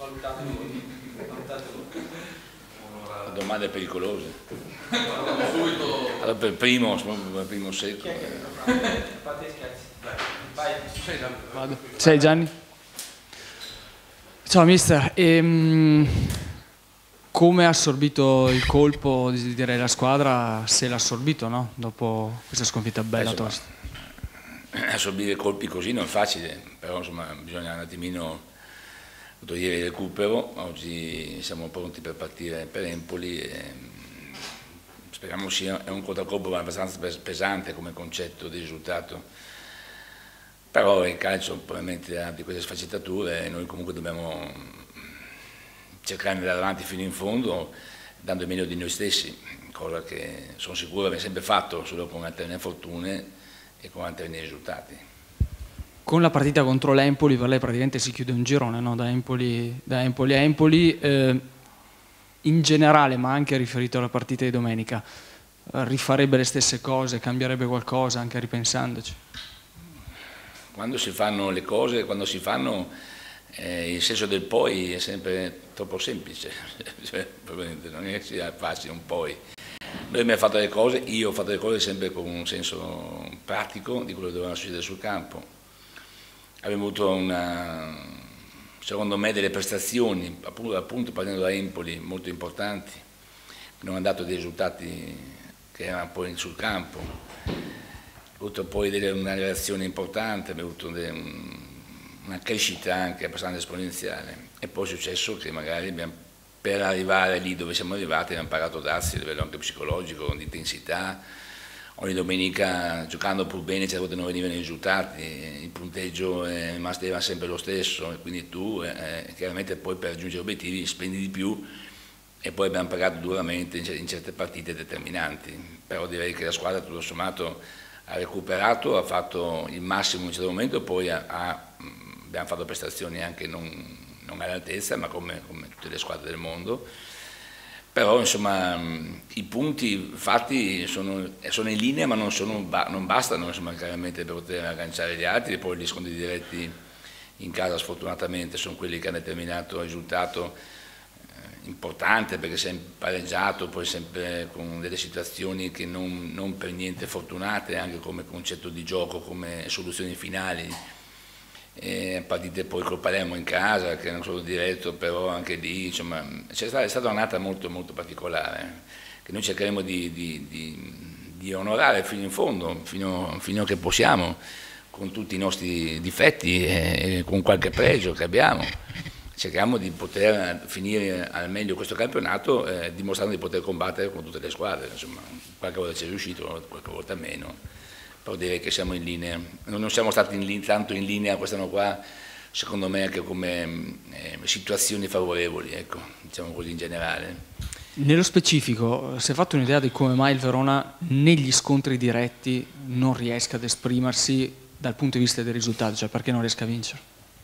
Valutate voi. Domande pericolose. Allora per primo secco. Fate scherzi. Vai. Vado. Sei Gianni? Ciao mister, come ha assorbito il colpo, direi, la squadra, se l'ha assorbito, no? Dopo questa sconfitta bella tosta. Assorbire colpi così non è facile, però insomma bisogna un attimino togliere il recupero. Oggi siamo pronti per partire per Empoli e speriamo sia un contraccolpo abbastanza pesante come concetto di risultato, però il calcio probabilmente ha di queste sfaccettature e noi comunque dobbiamo cercare di andare avanti fino in fondo dando il meglio di noi stessi, cosa che sono sicuro abbiamo sempre fatto, solo con alterne fortune e con altri risultati. Con la partita contro l'Empoli per lei praticamente si chiude un girone, no? Da Empoli a Empoli, in generale, ma anche riferito alla partita di domenica, rifarebbe le stesse cose, cambierebbe qualcosa anche ripensandoci? Quando si fanno le cose, quando si fanno, il senso del poi è sempre troppo semplice, non è che sia facile un poi. Noi abbiamo fatto le cose, io ho fatto le cose sempre con un senso pratico di quello che doveva succedere sul campo. Abbiamo avuto secondo me delle prestazioni, appunto partendo da Empoli, molto importanti, che non hanno dato dei risultati che erano poi sul campo. Abbiamo avuto poi una relazione importante, abbiamo avuto una crescita anche abbastanza esponenziale e poi è successo che magari per arrivare lì dove siamo arrivati abbiamo imparato a darsi a livello anche psicologico, di intensità. Ogni domenica giocando pur bene certe volte non venivano i risultati, il punteggio era sempre lo stesso e quindi tu chiaramente poi per raggiungere gli obiettivi spendi di più e poi abbiamo pagato duramente in certe partite determinanti, però direi che la squadra tutto sommato ha recuperato, ha fatto il massimo in un certo momento, poi abbiamo fatto prestazioni anche non all'altezza ma come tutte le squadre del mondo. Però insomma i punti fatti sono in linea ma non bastano insomma, chiaramente per poter agganciare gli altri, poi gli scontri diretti in casa sfortunatamente sono quelli che hanno determinato il risultato importante perché si è pareggiato poi sempre con delle situazioni che non per niente fortunate anche come concetto di gioco, come soluzioni finali. Partite poi col Palermo in casa che non sono diretto, però anche lì insomma è stata un'annata molto molto particolare che noi cercheremo di onorare fino in fondo, fino a che possiamo, con tutti i nostri difetti e con qualche pregio che abbiamo. Cerchiamo di poter finire al meglio questo campionato dimostrando di poter combattere con tutte le squadre, insomma qualche volta ci è riuscito, qualche volta meno. Però direi che siamo in linea, non siamo stati tanto in linea quest'anno qua, secondo me anche come situazioni favorevoli, ecco, diciamo così in generale. Nello specifico, si è fatto un'idea di come mai il Verona negli scontri diretti non riesca ad esprimersi dal punto di vista dei risultati, cioè perché non riesca a vincere?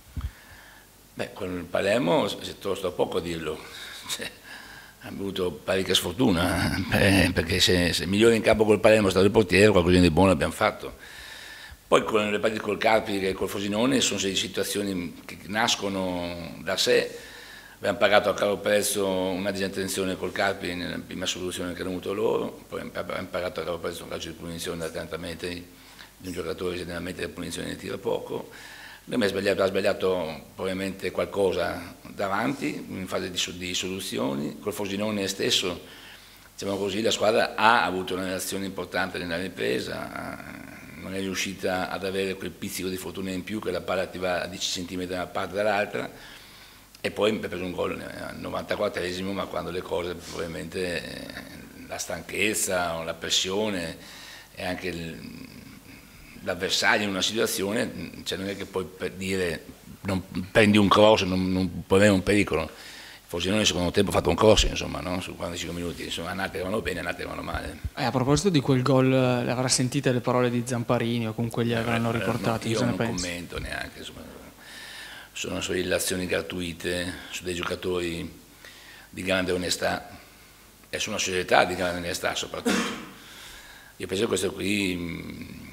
Beh, con il Palermo si sto poco a dirlo. Abbiamo avuto parecchia sfortuna, perché se migliore in campo col Palermo è stato il portiere, qualcosa di buono abbiamo fatto. Poi con le partite col Carpi e col Frosinone sono situazioni che nascono da sé. Abbiamo pagato a caro prezzo una disattenzione col Carpi nella prima soluzione che hanno avuto loro, poi abbiamo pagato a caro prezzo un calcio di punizione da 30 metri di un giocatore che generalmente la punizione ne tira poco. Abbiamo sbagliato probabilmente qualcosa davanti in fase di soluzioni, col Frosinone stesso, diciamo così, la squadra ha avuto una reazione importante nella ripresa, non è riuscita ad avere quel pizzico di fortuna in più che la palla ti va a 10 cm da una parte e dall'altra e poi ha preso un gol al 94esimo, ma quando le cose probabilmente la stanchezza o la pressione e anche l'avversario in una situazione, cioè non è che poi per dire non prendi un cross, non puoi avere un pericolo. Forse noi nel secondo tempo ha fatto un cross, insomma, no? Su 45 minuti, insomma, andate vanno bene, andate vanno male. A proposito di quel gol, le avrà sentite le parole di Zamparini o comunque gli avranno riportate? Io non commento neanche, insomma, sono solo illazioni gratuite su dei giocatori di grande onestà e su una società di grande onestà soprattutto. Io penso che questo qui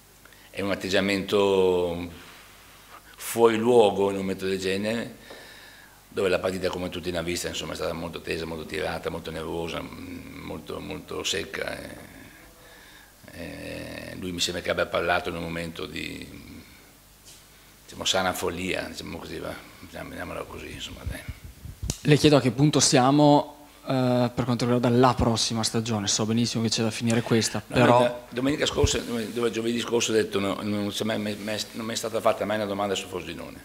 è un atteggiamento fuori luogo in un momento del genere, dove la partita, come tutti ne ha vista, insomma, è stata molto tesa, molto tirata, molto nervosa, molto secca. Lui mi sembra che abbia parlato in un momento di, diciamo, sana follia, diciamo così, vediamola così, insomma. Le chiedo a che punto siamo per quanto riguarda la prossima stagione. So benissimo che c'è da finire questa, no, però... Domenica scorsa, giovedì scorso ho detto non mi è stata fatta mai una domanda su Frosinone,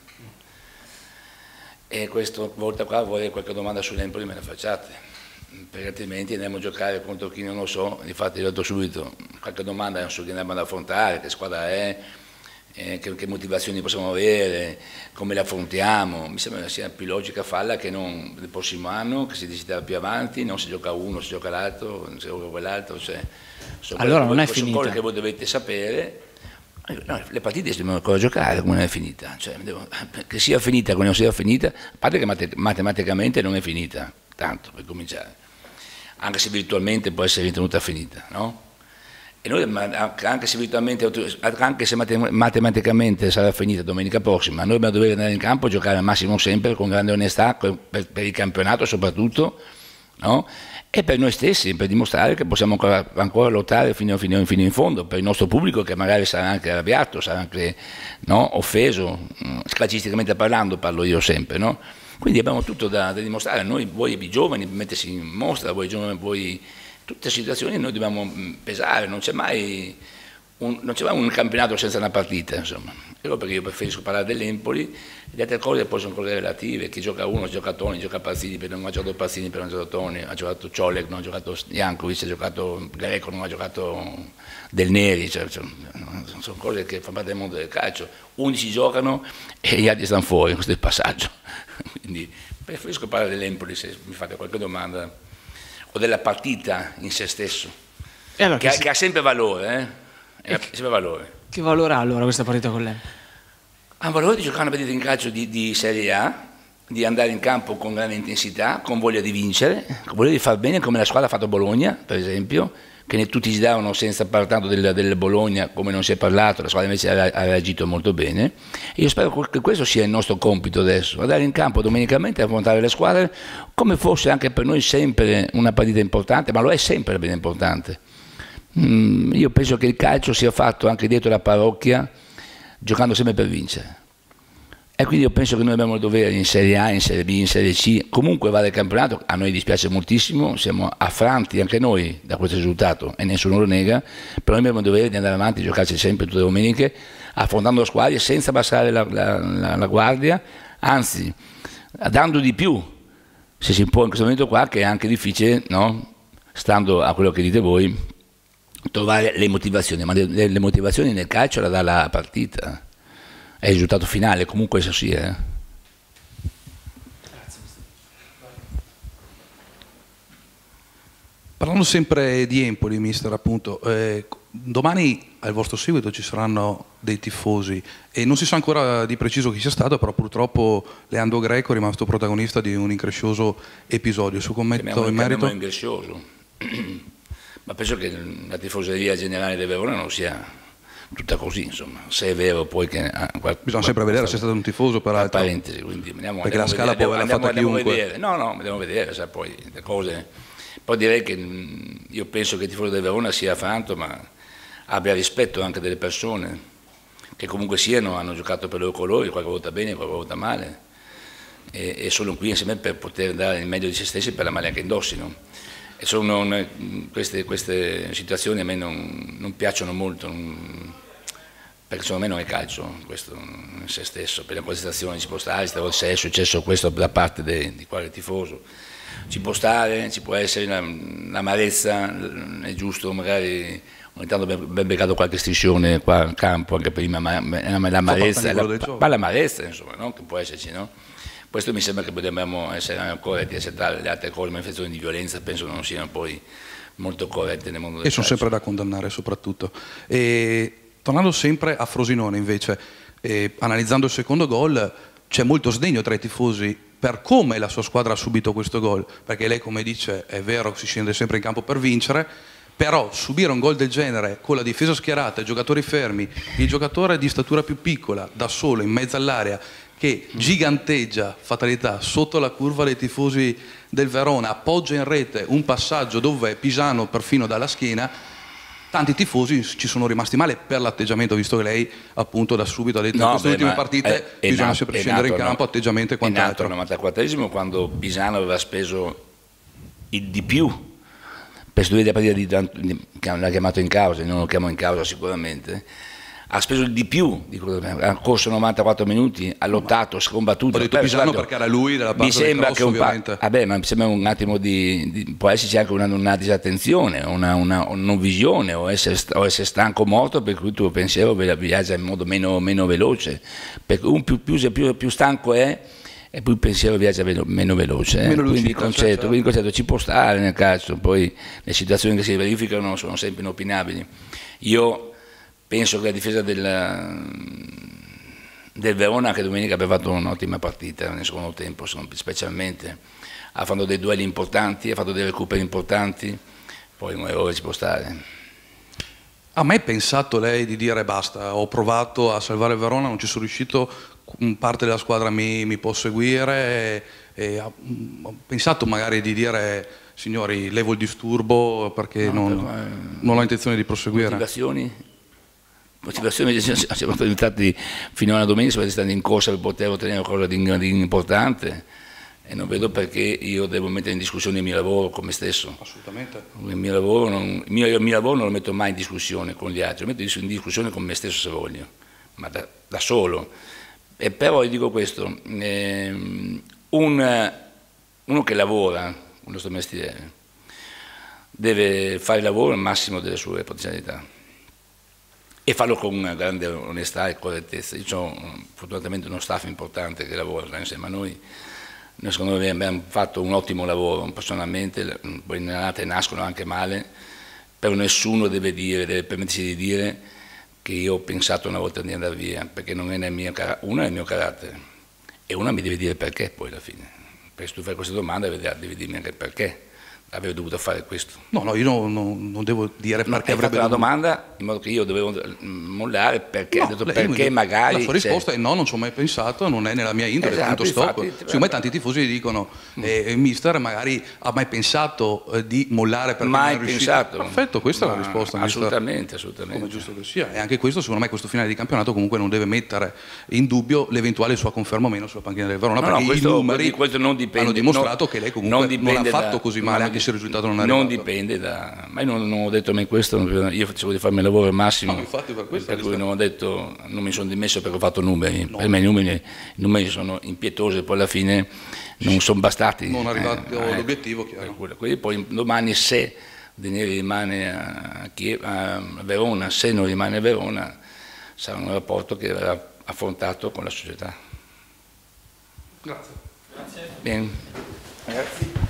e questa volta qua vorrei qualche domanda sull'Empoli me la facciate, perché altrimenti andiamo a giocare contro chi non lo so. Infatti ho detto subito, qualche domanda su chi andiamo ad affrontare, che squadra è, che motivazioni possiamo avere, come le affrontiamo. Mi sembra che sia più logica farla che non il prossimo anno, che si decida più avanti, non si gioca uno, si gioca l'altro, si gioca quell'altro. Cioè, allora non è finita. Sono cose che voi dovete sapere. No, le partite si devono ancora giocare, come non è finita, cioè, che sia finita come non sia finita, a parte che matematicamente non è finita, tanto per cominciare, anche se virtualmente può essere ritenuta finita, no? E noi, anche se matematicamente sarà finita domenica prossima, noi dobbiamo dover andare in campo a giocare al massimo sempre, con grande onestà, per il campionato soprattutto, no? E per noi stessi, per dimostrare che possiamo ancora lottare fino in fondo, per il nostro pubblico, che magari sarà anche arrabbiato, sarà anche, no, offeso, calcisticamente parlando, parlo io sempre, no? Quindi abbiamo tutto da dimostrare, noi, voi giovani, mettersi in mostra, voi giovani, voi, tutte situazioni noi dobbiamo pesare, non c'è mai un campionato senza una partita, insomma. Perché io preferisco parlare dell'Empoli, le altre cose poi sono cose relative, chi gioca uno, gioca Toni, gioca Pazzini, per non ha giocato Pazzini, per non ha giocato Toni, ha giocato Ciolek, non ha giocato Jankovic, ha giocato Greco, non ha giocato Del Neri, cioè, sono cose che fanno parte del mondo del calcio, 11 giocano e gli altri stanno fuori, questo è il passaggio. Quindi preferisco parlare dell'Empoli, se mi fate qualche domanda, o della partita in se stesso, allora, che ha sempre valore, sempre valore. Che valore ha allora questa partita con l'Empoli? Ha valore di giocare una partita in calcio di Serie A, di andare in campo con grande intensità, con voglia di vincere, con voglia di far bene, come la squadra ha fatto Bologna, per esempio, che tutti ci davano senza parlare tanto del Bologna, come non si è parlato, la squadra invece ha reagito molto bene. E io spero che questo sia il nostro compito adesso, andare in campo domenicamente, affrontare le squadre, come fosse anche per noi sempre una partita importante, ma lo è sempre ben importante. Io penso che il calcio sia fatto anche dietro la parrocchia, giocando sempre per vincere, e quindi io penso che noi abbiamo il dovere in Serie A, in Serie B, in Serie C, comunque vale il campionato. A noi dispiace moltissimo, siamo affranti anche noi da questo risultato e nessuno lo nega, però noi abbiamo il dovere di andare avanti, giocarci sempre tutte le domeniche, affrontando squadre senza abbassare la guardia, anzi dando di più, se si può in questo momento qua, che è anche difficile, no? Stando a quello che dite voi, trovare le motivazioni, ma le motivazioni nel calcio la dà la partita, è il risultato finale, comunque esso sia. Parlando sempre di Empoli, mister, appunto, domani al vostro seguito ci saranno dei tifosi e non si sa ancora di preciso chi sia stato, però purtroppo Leandro Greco è rimasto protagonista di un increscioso episodio. Su commento in merito? Increscioso. Ma penso che la tifoseria generale del Verona non sia tutta così, insomma, se è vero poi che... Bisogna sempre vedere se è stato un tifoso, peraltro. Parentesi, quindi perché la scala può averla fatta chiunque. No, andiamo a vedere, sai, poi le cose... Poi direi che io penso che il tifoso del Verona sia affranto, ma abbia rispetto anche delle persone, che comunque siano, hanno giocato per i loro colori, qualche volta bene, qualche volta male, e sono qui insieme per poter dare il meglio di se stessi per la maglia che indossino. E queste situazioni a me non piacciono molto, perché secondo me non è calcio questo in se stesso, per la concentrazione ci può stare, se è successo questo da parte di quale tifoso, ci può stare, ci può essere un'amarezza, è giusto, magari ogni tanto abbiamo beccato qualche striscione qua al campo, anche prima, ma l'amarezza, insomma, no? Che può esserci, no? Questo mi sembra che dobbiamo essere corretti, accettare le altre cose, manifestazioni di violenza penso non siano poi molto corrette nel mondo del calcio. E sono sempre da condannare soprattutto. E, tornando sempre a Frosinone invece, analizzando il secondo gol, c'è molto sdegno tra i tifosi per come la sua squadra ha subito questo gol, perché lei, come dice, è vero, si scende sempre in campo per vincere, però subire un gol del genere con la difesa schierata, i giocatori fermi, il giocatore di statura più piccola, da solo, in mezzo all'area, che giganteggia, fatalità, sotto la curva dei tifosi del Verona, appoggia in rete un passaggio dove Pisano perfino dalla schiena, tanti tifosi ci sono rimasti male per l'atteggiamento, visto che lei appunto da subito ha detto in queste ultime partite bisogna sempre scendere in campo, atteggiamento e quant'altro. È nato al 94esimo, quando Pisano aveva speso il di più per studiare la partita che l'ha chiamato in causa, non lo chiamo in causa sicuramente, ha speso il di più, ha corso 94 minuti, ha lottato, ha scombattuto. Ho detto Pisano perché era lui della parte del cross, ovviamente. Vabbè, ma mi sembra un attimo può esserci anche una disattenzione, una non visione, o essere stanco o morto, per cui il tuo pensiero viaggia in modo meno veloce, perché un più stanco è, e poi il pensiero viaggia meno veloce, quindi il concetto ci può stare nel calcio. Poi le situazioni che si verificano sono sempre inopinabili. Io penso che la difesa del Verona, che domenica abbia fatto un'ottima partita nel secondo tempo, specialmente ha fatto dei duelli importanti, ha fatto dei recuperi importanti, poi un errore ci può stare. Ha mai pensato lei di dire basta, ho provato a salvare il Verona, non ci sono riuscito, parte della squadra mi può seguire, e ha pensato magari di dire signori levo il disturbo perché non ho intenzione di proseguire? Motivazioni siamo diventati fino alla domenica, siamo stati in corsa per poter ottenere qualcosa di importante, e non vedo perché io devo mettere in discussione il mio lavoro con me stesso. Assolutamente. Il mio lavoro non lo metto mai in discussione con gli altri, lo metto in discussione con me stesso se voglio, ma da solo. E però io dico questo, uno che lavora con il nostro mestiere deve fare il lavoro al massimo delle sue potenzialità e farlo con grande onestà e correttezza. Io ho fortunatamente uno staff importante che lavora insieme a noi. Noi secondo me abbiamo fatto un ottimo lavoro personalmente, poi le annate nascono anche male, però nessuno deve permettersi di dire che io ho pensato una volta di andare via, perché non è nel mio carattere, uno è il mio carattere e una mi deve dire perché poi alla fine. Perché se tu fai questa domanda devi dirmi anche perché avevo dovuto fare questo. No, io non devo dire perché avrebbe fatto una domanda in modo che io dovevo mollare perché, ho detto perché magari... La sua risposta è no, non ci ho mai pensato, non è nella mia indole, punto stop. Secondo me tanti tifosi gli dicono mister magari ha mai pensato di mollare perché mai non è riuscito? Pensato. Perfetto, questa è la risposta. Assolutamente. Come è giusto che sia. E anche questo, secondo me, questo finale di campionato comunque non deve mettere in dubbio l'eventuale sua conferma o meno sulla panchina del Verona, perché i numeri hanno dimostrato che lei comunque non ha fatto così male, anche se il risultato non è arrivato. Non dipende ma io non ho detto mai questo, io facevo di farmi il lavoro al massimo, infatti per cui non ho detto, non mi sono dimesso perché ho fatto numeri, per me i numeri sono impietosi e poi alla fine non sono bastati. Non è arrivato all'obiettivo, chiaro. Quindi poi domani se Daniele rimane a Verona, se non rimane a Verona, sarà un rapporto che verrà affrontato con la società. Grazie. Bene. Ragazzi.